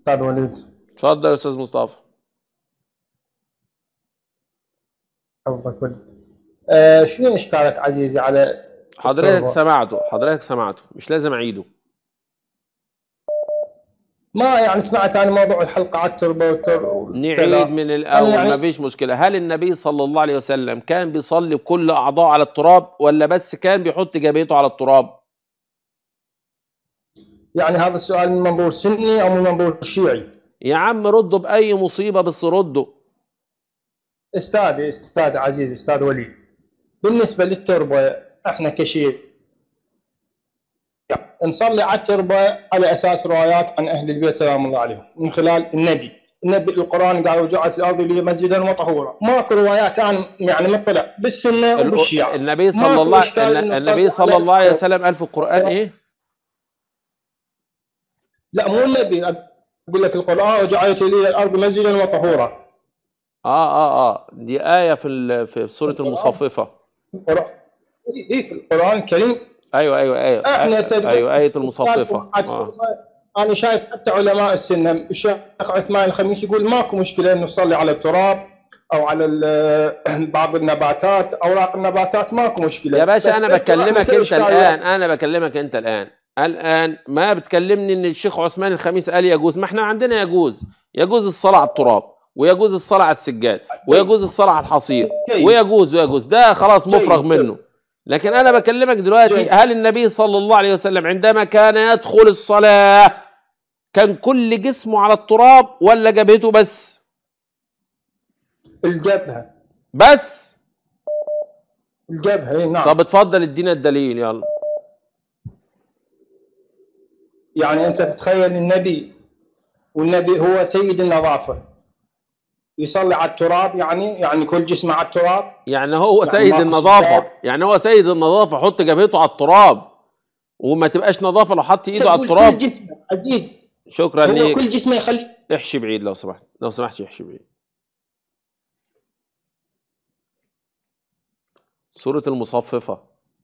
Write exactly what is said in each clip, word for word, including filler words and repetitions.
استاذ وليد. اتفضل يا استاذ مصطفى. حفظك ولد. آه شنو اشكالك عزيزي على حضرتك التربه؟ سمعته حضرتك سمعته مش لازم اعيده. ما يعني سمعت عن موضوع الحلقه على التربه نعيد والكذا. من انا الاول، ما يعني فيش مشكله. هل النبي صلى الله عليه وسلم كان بيصلي كل اعضاء على التراب، ولا بس كان بيحط جبهته على التراب؟ يعني هذا السؤال من منظور سني او من منظور شيعي؟ يا عم رده باي مصيبه، بس رده. استاذي استاذ عزيزي استاذ وليد، بالنسبه للتربه احنا كشيعي نصلي على التربه على اساس روايات عن اهل البيت سلام الله عليهم من خلال النبي. النبي القران قال وجعلت الارض لي مسجدا وطهورا. ماكو روايات انا يعني مطلع بالسنه وبالشيعه. النبي صلى ماكو الله اشكال انه النبي صلى الله عليه وسلم قال في القران ايه؟ لا مو النبي، اقول لك القران وجعلت لي الارض مسجدا وطهورا. اه اه اه دي ايه في في سوره المصففه. القران اي في القران الكريم. ايوه ايوه ايوه احنا ايوه ايه المصففه. آه. انا شايف حتى علماء السنه الشيخ عثمان الخميس يقول ماكو مشكله انه نصلي على التراب او على بعض النباتات، اوراق النباتات، ماكو مشكله. يا باشا انا بكلمك انت الان انا بكلمك انت الان الان ما بتكلمني ان الشيخ عثمان الخميس قال يجوز. ما احنا عندنا يجوز يجوز الصلاه على التراب، ويجوز الصلاه على السجاد، ويجوز الصلاه على الحصير، ويجوز ويجوز ده خلاص مفرغ منه. لكن انا بكلمك دلوقتي، هل النبي صلى الله عليه وسلم عندما كان يدخل الصلاه كان كل جسمه على التراب ولا جبهته بس؟ الجبهه بس. الجبهه نعم. طب اتفضل ادينا الدليل يلا. يعني انت تتخيل النبي، والنبي هو سيد النظافه، يصلي على التراب؟ يعني يعني كل جسمه على التراب؟ يعني هو سيد النظافه يعني هو سيد النظافه حط جبهته على التراب، وما تبقاش نظافه لو حط ايده على التراب. كل جسمه عزيز. شكرا ليك. هو كل جسمه يخلي. احشي بعيد لو سمحت، لو سمحت احشي بعيد. سورة المصففة.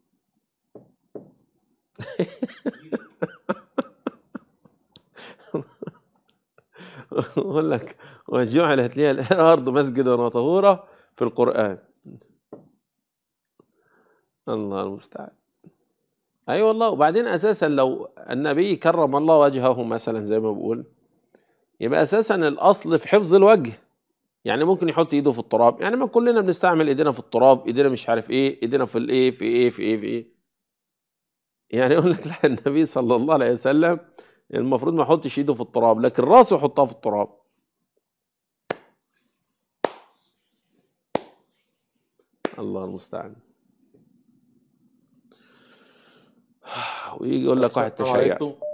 اقول لك وجعلت لي الارض مسجدا وطهورا في القرآن. الله المستعان. اي أيوة والله. وبعدين اساسا لو النبي كرم الله وجهه مثلا زي ما بقول، يبقى اساسا الاصل في حفظ الوجه. يعني ممكن يحط ايده في التراب، يعني ما كلنا بنستعمل ايدينا في التراب، ايدينا مش عارف ايه، ايدينا في الايه في ايه في ايه في ايه. يعني يقول لك لا، النبي صلى الله عليه وسلم المفروض ما يحطش ايده في التراب، لكن راسه يحطها في التراب. الله المستعان. ويجي يقول لك واحد تشيع